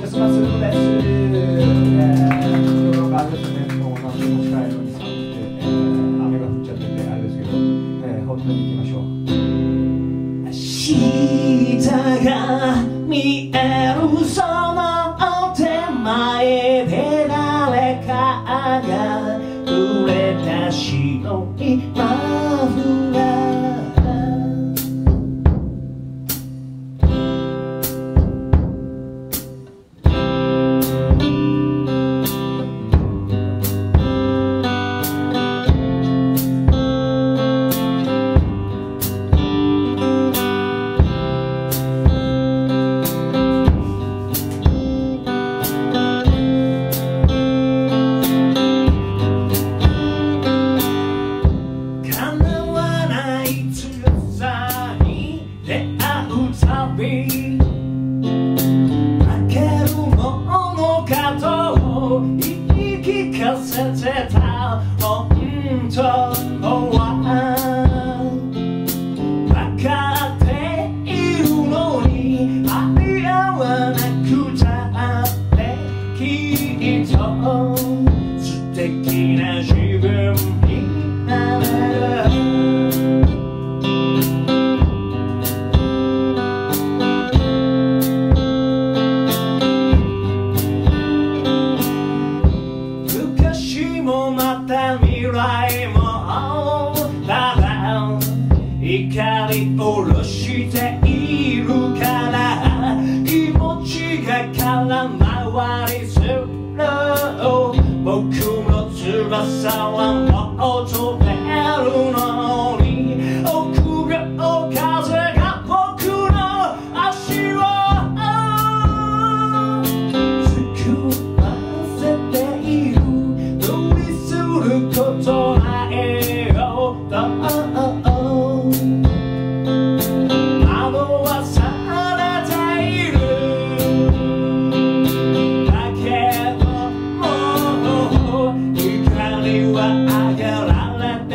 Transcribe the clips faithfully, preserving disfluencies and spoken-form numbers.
クリスマスです。えー、今日なんかあれですね、もうなんかも近いのに寒くて、えー、雨が降っちゃっててあれですけど、えー、本当に行きましょう。明日が見えるその手前で誰かがくれた白いマフラーI got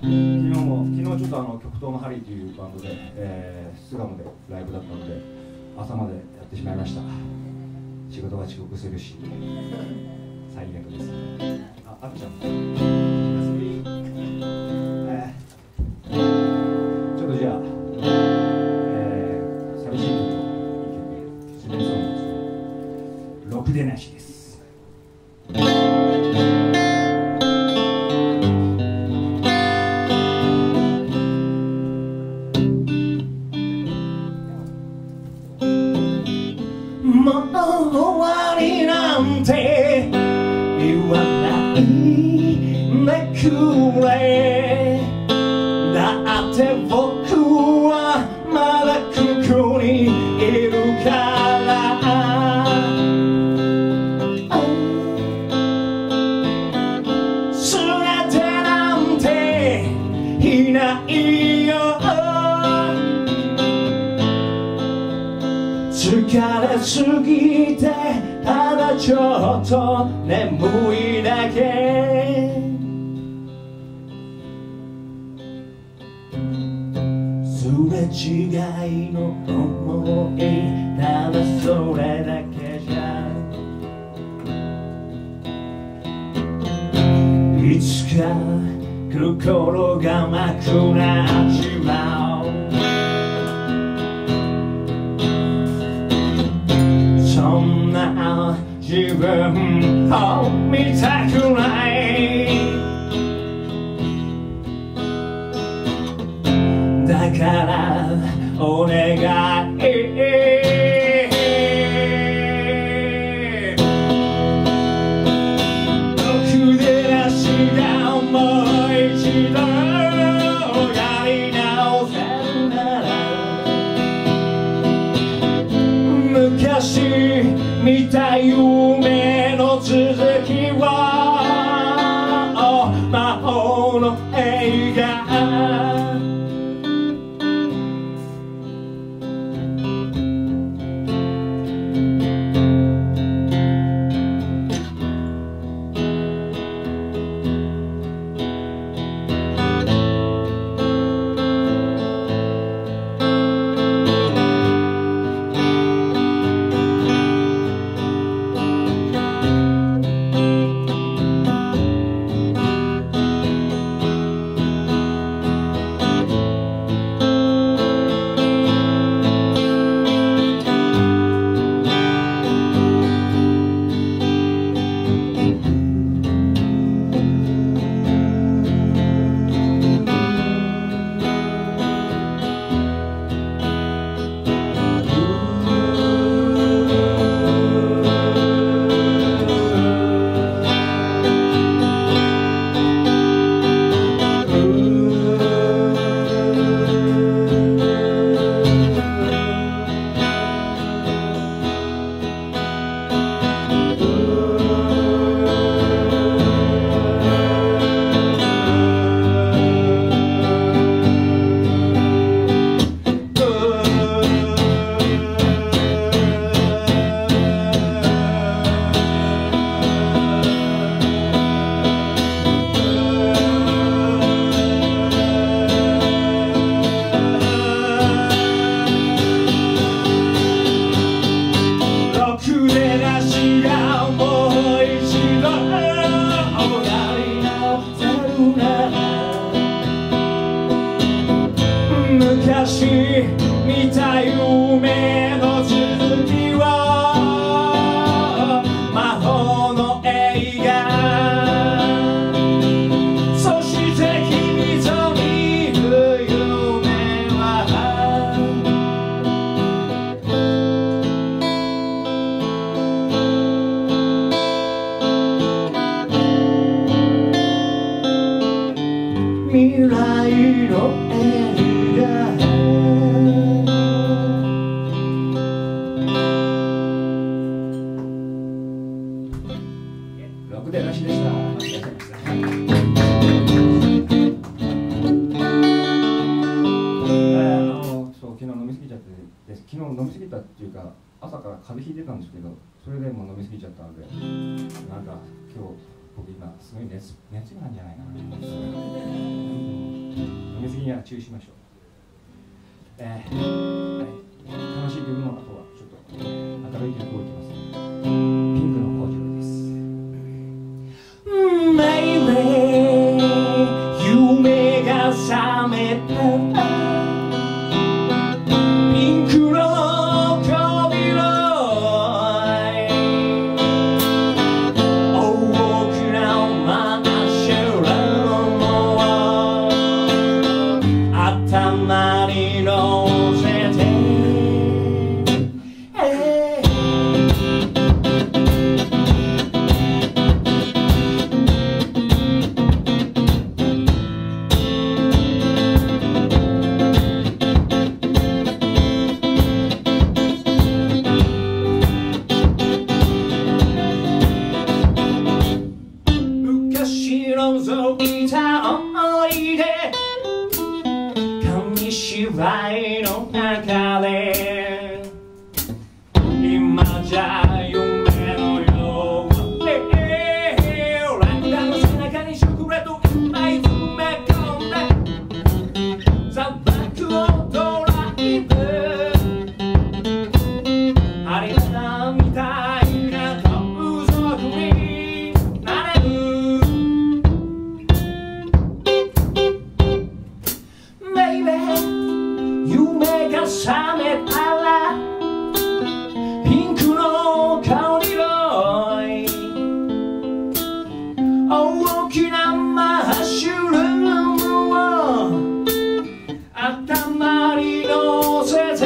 日も昨日ちょっとあの極東のハリーというバンドで、えー、巣鴨でライブだったので朝までやってしまいました。仕事は遅刻するし最悪です。あ、あっちゃん、えー、ちょっとじゃあ、えー、寂しい曲を一曲失恋ソングですね。ろくでなしです。もう終わりなんて言わないでくれ。だって僕はまだここにいるから。すれてなんていないよ。疲れすぎてただちょっと眠いだけ。すれ違いの想いただそれだけじゃ。いつか心が甘くなっちまう。そんな自分を見たくない。だからお願い。ろくでなしがもう一度やり直せるなら。昔見た夢の続きは魔法の映画。昔見た夢の続きは魔法の映画。そして君と見る夢は未来の映画。ろくでなしでした。間違えました。えー、あのそう昨日飲みすぎちゃってです。昨日飲みすぎたっていうか朝から風邪ひいてたんですけど、それでもう飲みすぎちゃったので、なんか今日僕今すごい熱熱なんじゃないかな。飲みすぎには注意しましょう。えーはい、楽しい曲の後はちょっと明るい曲をいきます。ピンクの工場です。Maybe 夢が覚めたピンクの芝居の中で今じゃ夢のようなラクダの背中にショコラといっぱい詰め込んで砂漠をドライブありがたみたいな盗賊になれるBaby夢が覚めたらピンクの香りを大きなマッシュルームを頭に乗せて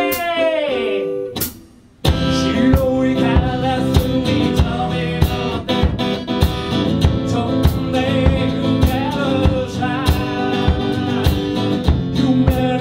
白いカラスに飛び乗って飛んでゆけるさ夢に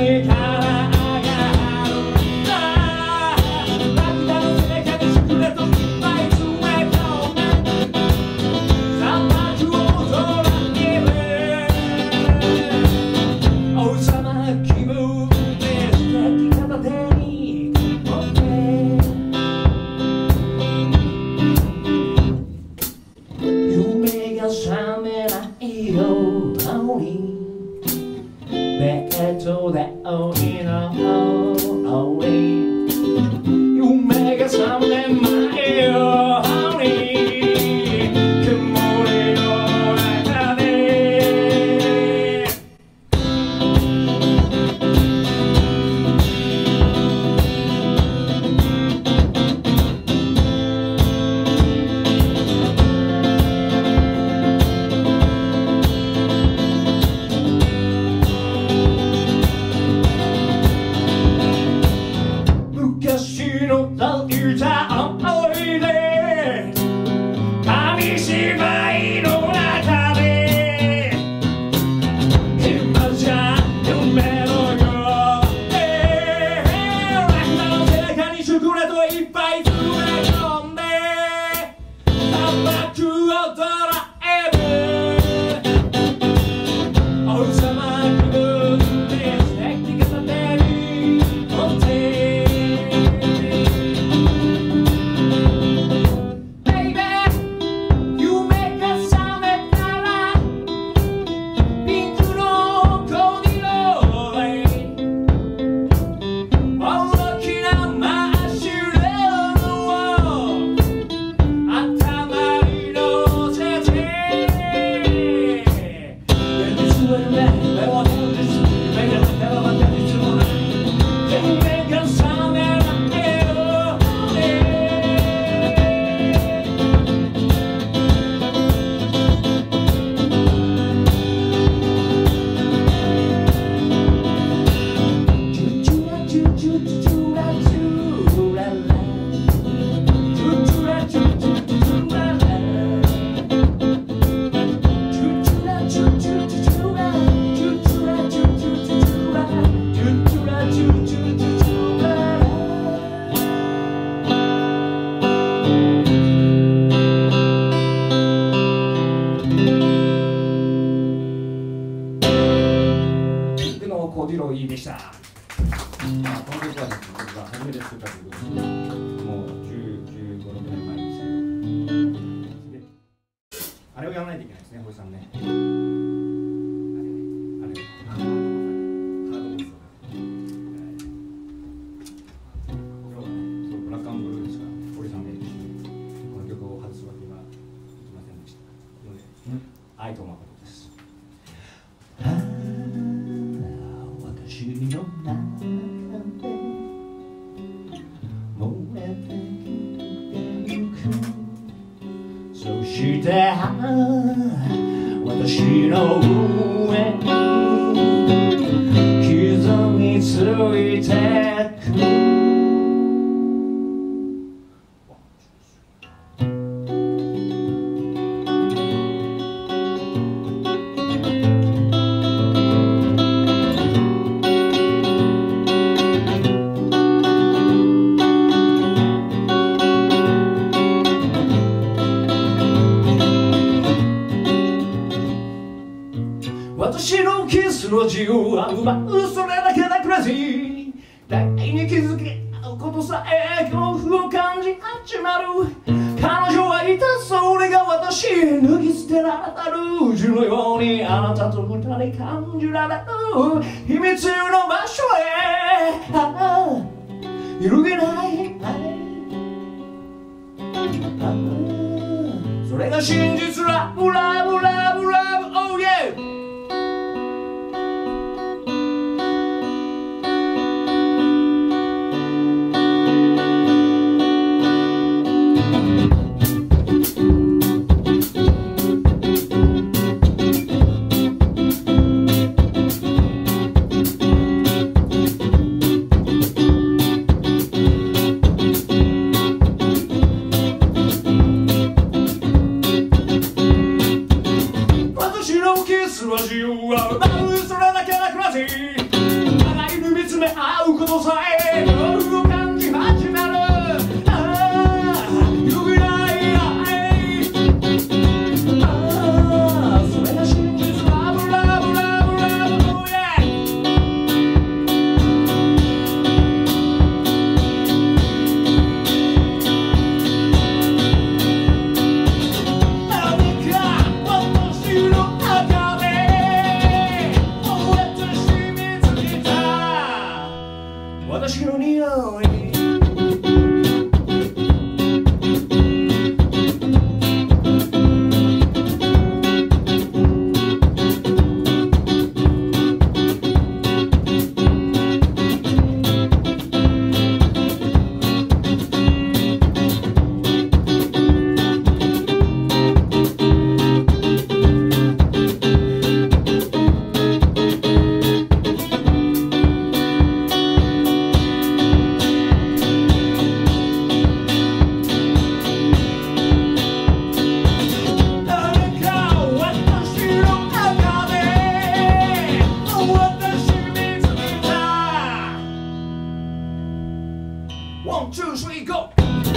夢が覚めないように曇りの中で昔の歌思い出紙芝居の中で今じゃ夢のようでラクダの背中にショコラといっぱい詰め込んで砂漠をドライブ王様気分で素敵片手に持って小次郎いいでした。まあ、この曲はですね、僕が初めて作った曲です。もうじゅう、じゅうご、ろくねんまえですけど。あれさんね。愛と誠です。ああ、私の中で燃えてゆく。そして私の上に刻みついてく。私のキスの自由は奪う、それだけだクラジー。互いに気づき合うことさえ恐怖を感じ始まる。彼女はいた、それが私。脱ぎ捨てられたルージュのようにあなたと二人感じられる。秘密の場所へ、ああ、揺るげない愛、ああ、それが真実。ラブラブラブラブ、oh yeah。自由は奪う、それだけだクラジー。互いに見つめ合うことさえ恐怖を感じ始める。ああ、揺るげない愛、ああ、それが真実。ラブラブラブラブ、oh yeah。何か私の私の匂い、One, two, three, go!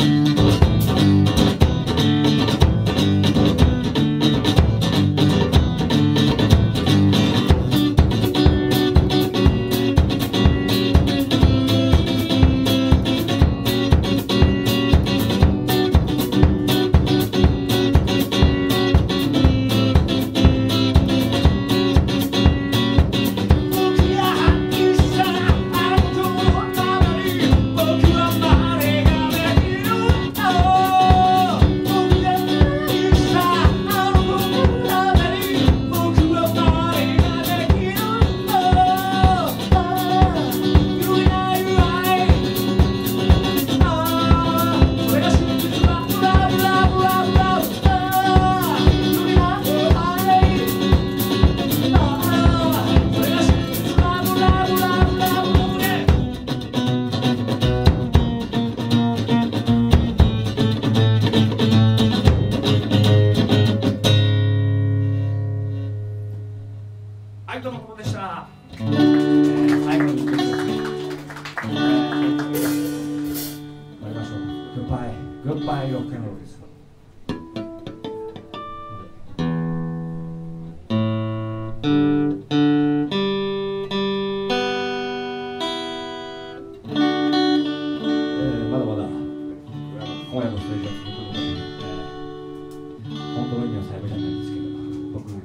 はい、どうもここでした。えー、最後に一曲終わりましょう。グッバイ、グッバイロックンロールです。まだまだ今夜のステージは続くので、えー、本当の意味は最後じゃないんですけど、僕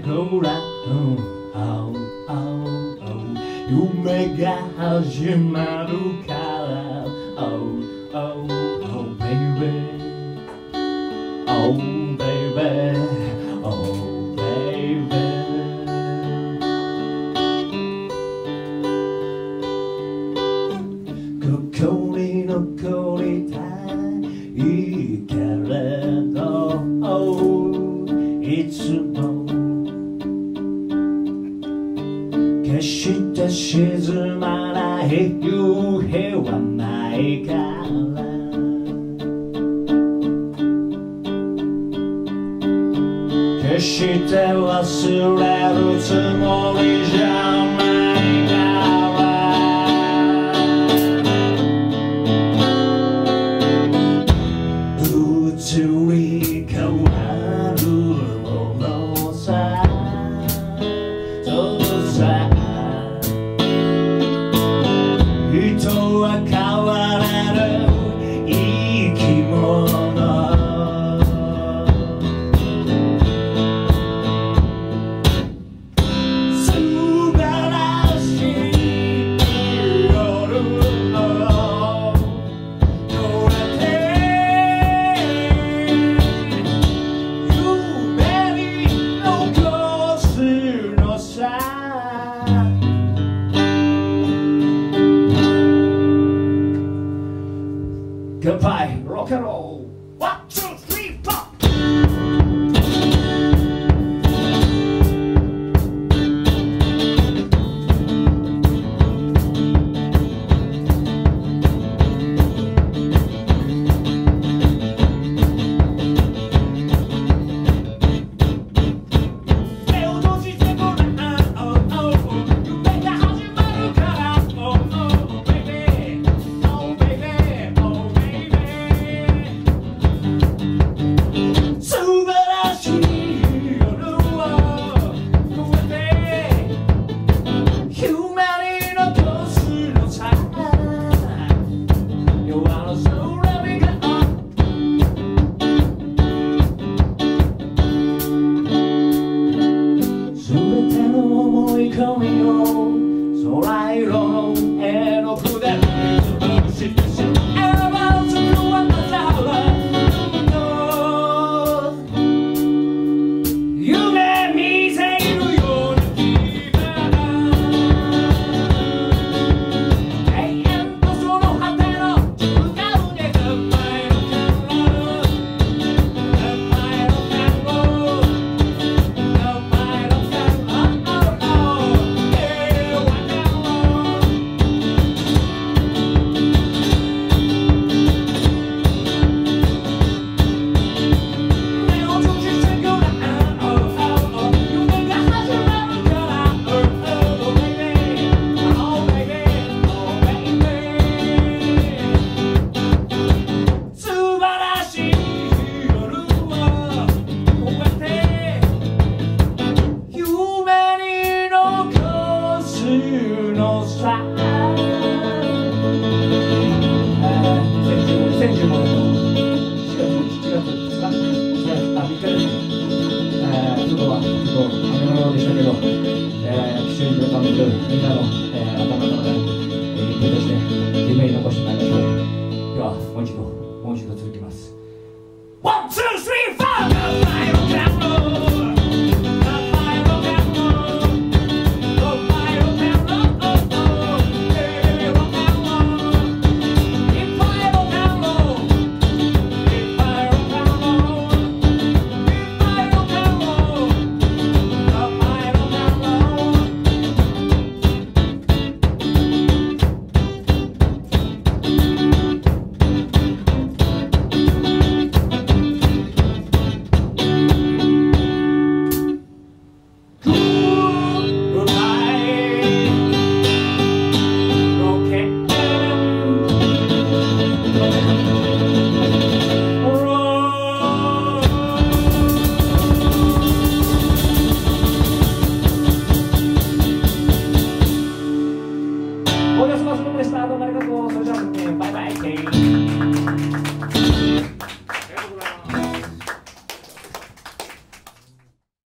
ほら、うんあうあうあう夢が始まるから Oh, oh, oh baby Oh baby Oh baby ここに残りたいけれど、oh, いつも決して沈まない夕日はないから決して忘れるつもりじゃないから移り変わるものさそうさ人は変われる生き物乾杯ロックンロールワンツースリーフォー目を閉じてごらん夢が始まるから Oh oh baby Oh baby Oh素晴らしい夜を越えて夢に残すのさ夜の空にが全ての思い込みを空色の絵の筆に潰してしまう選ばずはまた夢見ているような気が永遠とその果ての向かうね名前のカロ名前のカロ名前のカロ平和カロ目を閉じてごらんみんなの、えー、頭の中に、えー、一歩として夢に残してまいりましょう。ではもう一度もう一度続きます。ワンツースリーフォーおやすみなさいでした。どうもありがとう。それじゃあ、バイバイ。